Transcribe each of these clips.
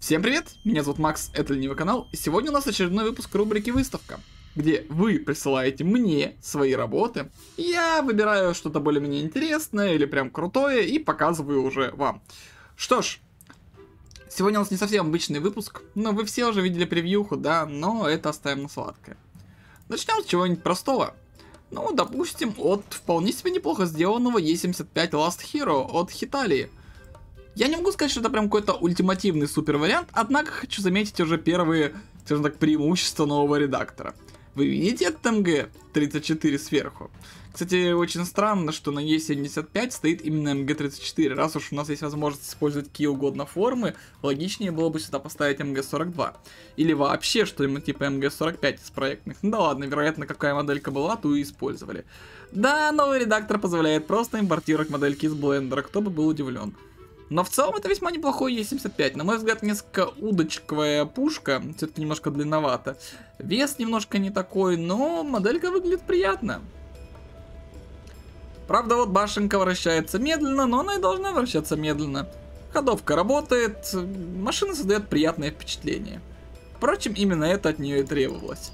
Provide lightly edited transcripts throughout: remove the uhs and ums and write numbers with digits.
Всем привет, меня зовут Макс, это Ленивый канал, и сегодня у нас очередной выпуск рубрики «Выставка», где вы присылаете мне свои работы, я выбираю что-то более-менее интересное или прям крутое и показываю уже вам. Что ж, сегодня у нас не совсем обычный выпуск, но вы все уже видели превьюху, да, но это оставим на сладкое. Начнем с чего-нибудь простого. Ну, допустим, от вполне себе неплохо сделанного E75 Last Hero от Hitachi. Я не могу сказать, что это прям какой-то ультимативный супер вариант, однако хочу заметить уже первые, скажем так, преимущества нового редактора. Вы видите этот MG34 сверху? Кстати, очень странно, что на E75 стоит именно MG34. Раз уж у нас есть возможность использовать какие угодно формы, логичнее было бы сюда поставить MG42. Или вообще что-нибудь типа MG45 из проектных. Ну да ладно, вероятно, какая моделька была, ту и использовали. Да, новый редактор позволяет просто импортировать модельки из блендера, кто бы был удивлен. Но в целом это весьма неплохой E75. На мой взгляд, несколько удочковая пушка, все-таки немножко длинновато. Вес немножко не такой, но моделька выглядит приятно. Правда, вот башенка вращается медленно, но она и должна вращаться медленно. Ходовка работает, машина создает приятное впечатление. Впрочем, именно это от нее и требовалось.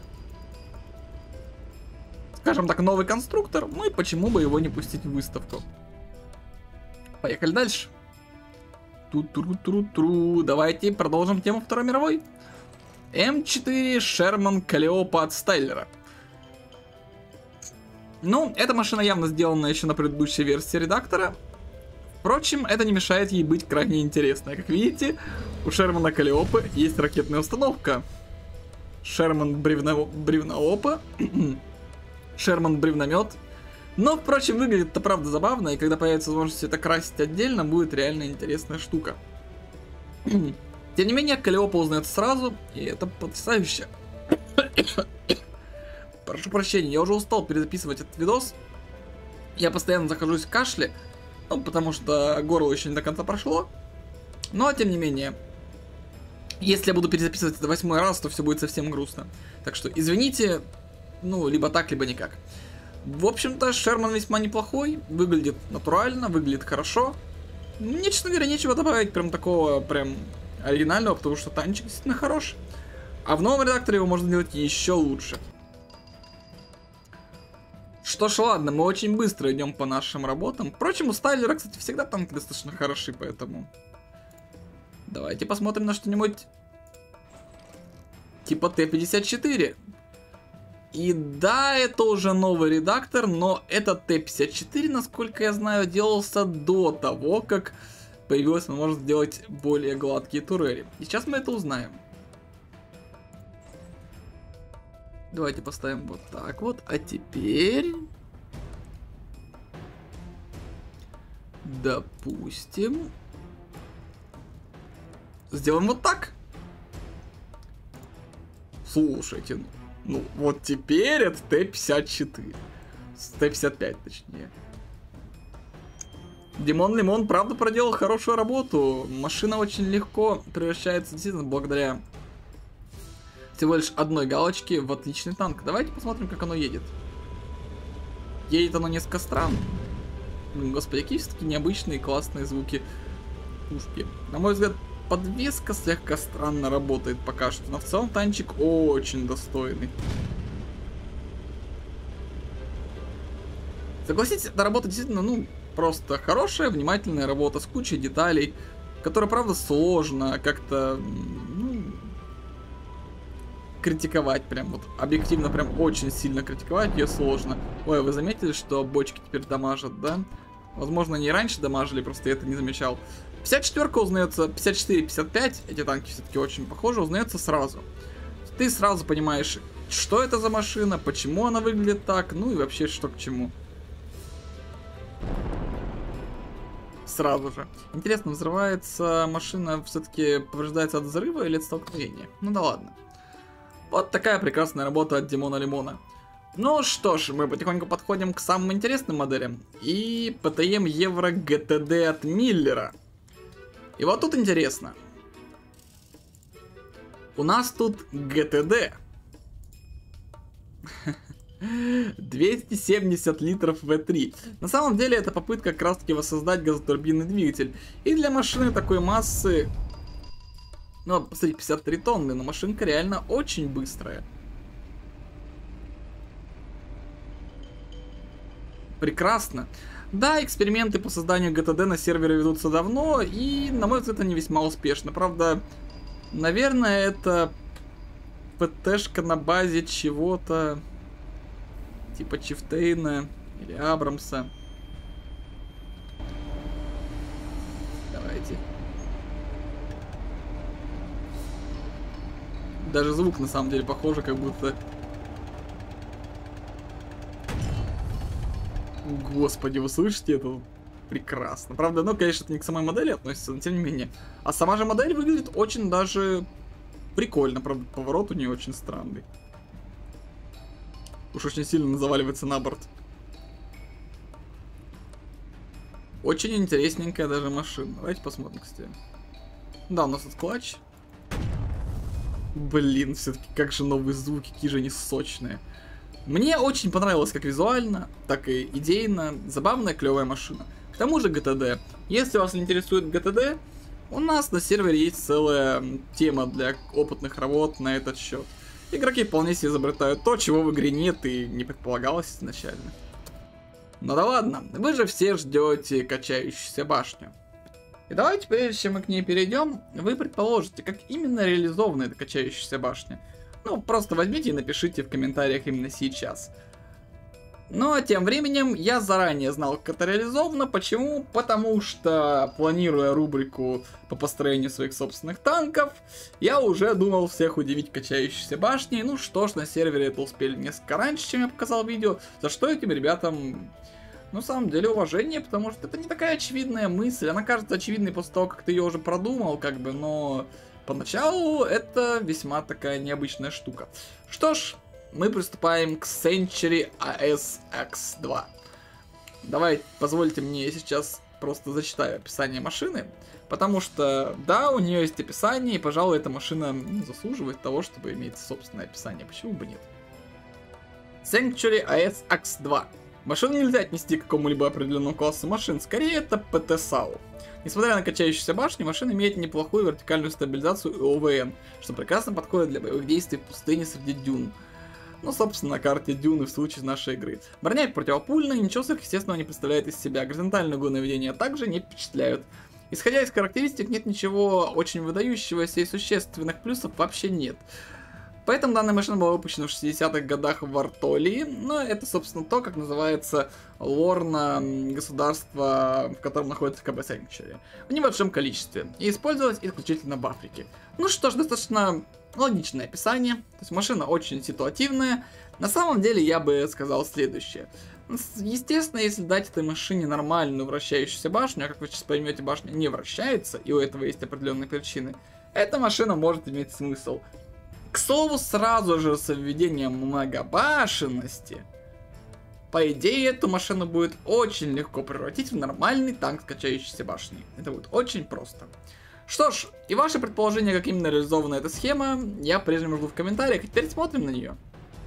Скажем так, новый конструктор, ну и почему бы его не пустить в выставку. Поехали дальше. Ту-тру-тру-тру. Давайте продолжим тему Второй мировой. М4 Sherman Calliope от Стайлера. Ну, эта машина явно сделана еще на предыдущей версии редактора. Впрочем, это не мешает ей быть крайне интересной. Как видите, у Sherman Calliope есть ракетная установка. Sherman бревноопа. Sherman бревномет. Но, впрочем, выглядит это правда забавно, и когда появится возможность это красить отдельно, будет реально интересная штука. Тем не менее, Calliope узнается сразу, и это потрясающе. Прошу прощения, я уже устал перезаписывать этот видос. Я постоянно захожусь в кашле, ну, потому что горло еще не до конца прошло. Но, тем не менее, если я буду перезаписывать это 8-й раз, то все будет совсем грустно. Так что, извините, ну, либо так, либо никак. В общем-то, Шерман весьма неплохой, выглядит натурально, выглядит хорошо. Мне, честно говоря, нечего добавить прям такого, прям оригинального, потому что танчик действительно хорош. А в новом редакторе его можно делать еще лучше. Что ж, ладно, мы очень быстро идем по нашим работам. Впрочем, у Стайлера, кстати, всегда танки достаточно хороши, поэтому... Давайте посмотрим на что-нибудь типа Т-54. И да, это уже новый редактор, но этот Т-54, насколько я знаю, делался до того, как появилась возможность сделать более гладкие турели. И сейчас мы это узнаем. Давайте поставим вот так вот, а теперь... Допустим... Сделаем вот так. Слушайте, ну, вот теперь это Т-54. Т-55, точнее. Димон Лимон, правда, проделал хорошую работу. Машина очень легко превращается, действительно, благодаря всего лишь одной галочке в отличный танк. Давайте посмотрим, как оно едет. Едет оно несколько странно. Господи, какие все-таки необычные классные звуки пушки. На мой взгляд, подвеска слегка странно работает пока что, но в целом танчик очень достойный. Согласитесь, эта работа действительно, ну, просто хорошая, внимательная работа с кучей деталей, которая, правда, сложно как-то, ну, критиковать прям, вот, объективно прям очень сильно критиковать ее сложно. Ой, вы заметили, что бочки теперь дамажат, да? Возможно, они и раньше дамажили, просто я это не замечал. 54-ка узнается, 54-55, эти танки все-таки очень похожи, узнается сразу. Ты сразу понимаешь, что это за машина, почему она выглядит так, ну и вообще что к чему. Сразу же. Интересно, взрывается машина, все-таки повреждается от взрыва или от столкновения? Ну да ладно. Вот такая прекрасная работа от Димона Лимона. Ну что ж, мы потихоньку подходим к самым интересным моделям. И ПТМ Евро ГТД от Миллера. И вот тут интересно. У нас тут ГТД. 270 литров V3. На самом деле это попытка как раз таки воссоздать газотурбинный двигатель. И для машины такой массы Ну, посмотрите, 53 тонны, но машинка реально очень быстрая. Прекрасно. Да, эксперименты по созданию ГТД на сервере ведутся давно, и, на мой взгляд, они весьма успешны. Правда, наверное, это ПТшка на базе чего-то типа Чифтейна или Абрамса. Давайте. Даже звук на самом деле похож, как будто... Господи, вы слышите это? Прекрасно. Правда, ну, конечно, это не к самой модели относится, но тем не менее. А сама же модель выглядит очень даже прикольно. Правда, поворот у нее очень странный. Уж очень сильно заваливается на борт. Очень интересненькая даже машина. Давайте посмотрим, кстати. Да, у нас тут клатч. Блин, все-таки как же новые звуки, какие же они сочные. Мне очень понравилось как визуально, так и идейно. Забавная, клевая машина. К тому же ГТД. Если вас интересует ГТД, у нас на сервере есть целая тема для опытных работ на этот счет. Игроки вполне себе изобретают то, чего в игре нет и не предполагалось изначально. Ну да ладно, вы же все ждете качающуюся башню. И давайте, прежде чем мы к ней перейдем, вы предположите, как именно реализована эта качающаяся башня. Ну, просто возьмите и напишите в комментариях именно сейчас. Ну, а тем временем я заранее знал, как это реализовано. Почему? Потому что, планируя рубрику по построению своих собственных танков, я уже думал всех удивить качающейся башней. Ну что ж, на сервере это успели несколько раньше, чем я показал видео, за что этим ребятам... Ну, на самом деле, уважение, потому что это не такая очевидная мысль. Она кажется очевидной после того, как ты ее уже продумал, как бы, но... Поначалу это весьма такая необычная штука. Что ж, мы приступаем к Century ASX2. Давайте, позвольте мне сейчас просто зачитаю описание машины. Потому что, да, у нее есть описание, и, пожалуй, эта машина заслуживает того, чтобы иметь собственное описание. Почему бы нет? Century ASX2. Машину нельзя отнести к какому-либо определенному классу машин, скорее это ПТ-САУ. Несмотря на качающуюся башню, машина имеет неплохую вертикальную стабилизацию и ОВН, что прекрасно подходит для боевых действий в пустыне среди дюн. Ну, собственно, на карте дюны в случае нашей игры. Броня противопульная, ничего сверхъестественного не представляет из себя, горизонтальные углы наведения также не впечатляют. Исходя из характеристик, нет ничего очень выдающегося и существенных плюсов вообще нет. Поэтому данная машина была выпущена в 60-х годах в Артолии, но это, собственно, то, как называется лорна государства, в котором находится КБ Sanctuary, в небольшом количестве, и использовалась исключительно в Африке. Ну что ж, достаточно логичное описание, то есть машина очень ситуативная. На самом деле я бы сказал следующее. Естественно, если дать этой машине нормальную вращающуюся башню, а как вы сейчас поймете, башня не вращается, и у этого есть определенные причины, эта машина может иметь смысл. К слову, сразу же с введением многобашенности, по идее, эту машину будет очень легко превратить в нормальный танк с качающейся башней. Это будет очень просто. Что ж, и ваше предположение, как именно реализована эта схема, я по-прежнему жду в комментариях, и теперь смотрим на нее.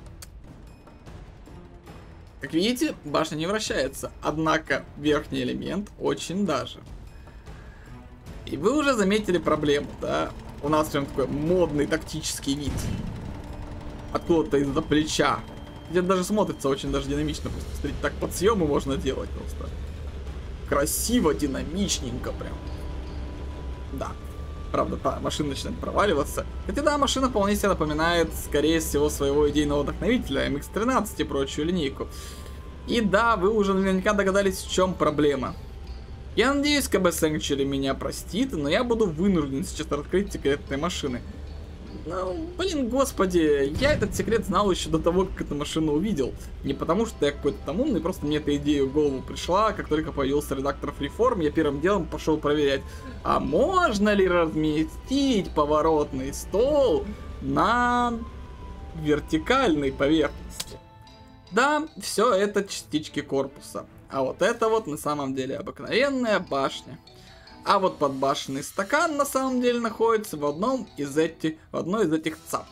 Как видите, башня не вращается, однако верхний элемент очень даже. И вы уже заметили проблему, да? У нас прям такой модный тактический вид. Откуда-то из-за плеча. Где даже смотрится очень даже динамично. Просто, смотрите, так под съемы можно делать просто. Красиво, динамичненько прям. Да. Правда, та машина начинает проваливаться. Хотя да, машина вполне себе напоминает, скорее всего, своего идейного вдохновителя, MX-13 и прочую линейку. И да, вы уже наверняка догадались, в чем проблема. Я надеюсь, КБ Sanctuary меня простит, но я буду вынужден сейчас раскрыть секрет этой машины. Ну, блин, господи, я этот секрет знал еще до того, как эту машину увидел. Не потому, что я какой-то там умный, просто мне эта идея в голову пришла, как только появился редактор Freeform, я первым делом пошел проверять, а можно ли разместить поворотный стол на вертикальной поверхности. Да, все это частички корпуса. А вот это вот на самом деле обыкновенная башня. А вот подбашенный стакан на самом деле находится в одной из этих цап.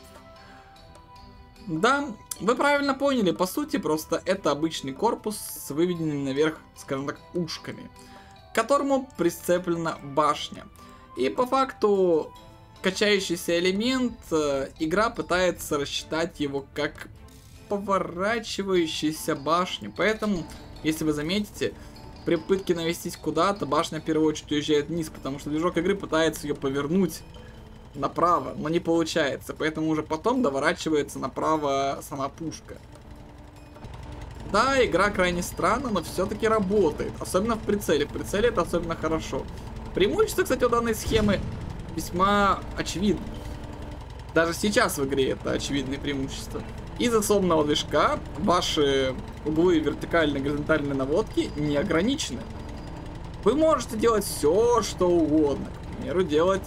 Да, вы правильно поняли, по сути просто это обычный корпус с выведенными наверх, скажем так, ушками, к которому прицеплена башня. И по факту качающийся элемент, игра пытается рассчитать его как поворачивающуюся башню. Поэтому, если вы заметите, при попытке навестись куда-то, башня в первую очередь уезжает вниз, потому что движок игры пытается ее повернуть направо, но не получается. Поэтому уже потом доворачивается направо сама пушка. Да, игра крайне странна, но все-таки работает. Особенно в прицеле. В прицеле это особенно хорошо. Преимущество, кстати, у данной схемы весьма очевидно. Даже сейчас в игре это очевидное преимущество. Из-за собственного движка ваши углы вертикальной и горизонтальной наводки не ограничены. Вы можете делать все, что угодно. К примеру, делать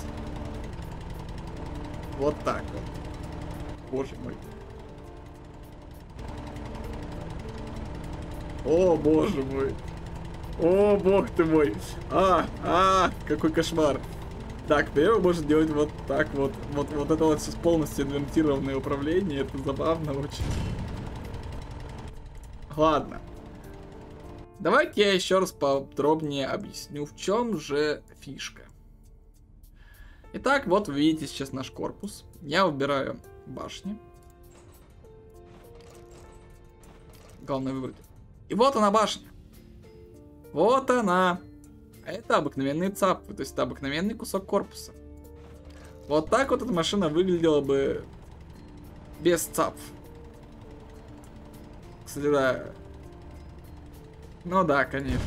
вот так вот. Боже мой. О, боже мой. О, бог ты мой. Какой кошмар. Так, первое можно делать вот так вот. Вот это вот сейчас полностью инвертированное управление. Это забавно очень. Ладно. Давайте я еще раз подробнее объясню, в чем же фишка. Итак, вот вы видите сейчас наш корпус. Я выбираю башни. Главное выбрать. И вот она башня. Вот она. Это обыкновенные цапы, то есть это обыкновенный кусок корпуса. Вот так вот эта машина выглядела бы без цап. Кстати, да. Ну да, конечно.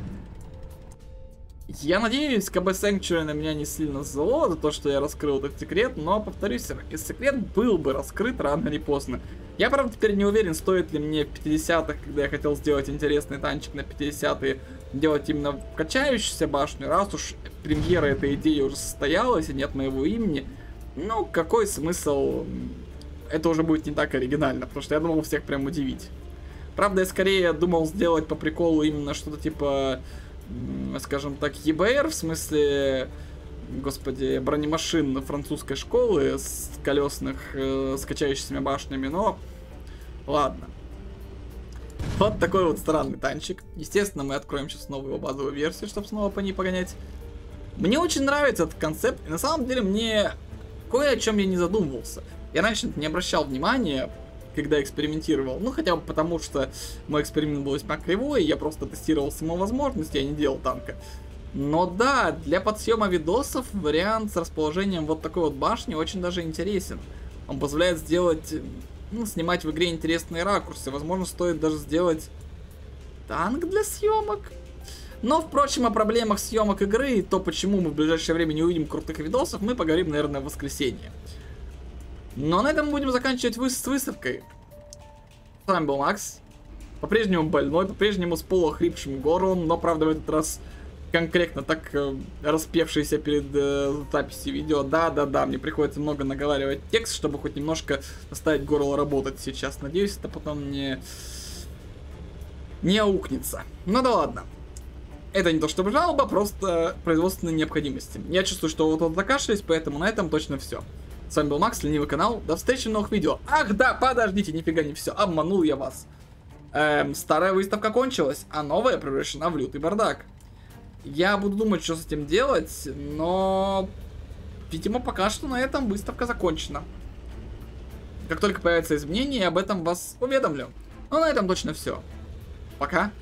Я надеюсь, КБ Sanctuary на меня не сильно зло за то, что я раскрыл этот секрет, но, повторюсь, секрет был бы раскрыт рано или поздно. Я, правда, теперь не уверен, стоит ли мне в 50-х, когда я хотел сделать интересный танчик на 50-е, делать именно качающуюся башню, раз уж премьера этой идеи уже состоялась и нет моего имени. Ну, какой смысл? Это уже будет не так оригинально, потому что я думал всех прям удивить. Правда, я скорее думал сделать по приколу именно что-то типа, скажем так, ЕБР, в смысле, господи, бронемашин французской школы с колесных, с качающимися башнями, но ладно. Вот такой вот странный танчик. Естественно, мы откроем сейчас новую базовую версию, чтобы снова по ней погонять. Мне очень нравится этот концепт, и на самом деле мне кое о чем я не задумывался. Я раньше не обращал внимания, когда экспериментировал, ну хотя бы потому, что мой эксперимент был весьма кривой, я просто тестировал саму возможность, я не делал танка. Но да, для подсъема видосов вариант с расположением вот такой вот башни очень даже интересен. Он позволяет сделать, ну, снимать в игре интересные ракурсы. Возможно, стоит даже сделать танк для съемок. Но, впрочем, о проблемах съемок игры и то, почему мы в ближайшее время не увидим крутых видосов, мы поговорим, наверное, в воскресенье. Но на этом мы будем заканчивать с выставкой. С вами был Макс. По-прежнему больной, по-прежнему с полуохрипшим горлом, но, правда, в этот раз конкретно так распевшийся перед записью видео. Да, мне приходится много наговаривать текст, чтобы хоть немножко заставить горло работать сейчас. Надеюсь, это потом не аукнется. Ну да ладно. Это не то чтобы жалоба, просто производственные необходимости. Я чувствую, что вот закашлялись, поэтому на этом точно все. С вами был Макс, ленивый канал. До встречи в новых видео. Ах да, подождите, нифига не все. Обманул я вас. Старая выставка кончилась, а новая превращена в лютый бардак. Я буду думать, что с этим делать, но, видимо, пока что на этом выставка закончена. Как только появятся изменения, я об этом вас уведомлю. Ну, на этом точно все. Пока.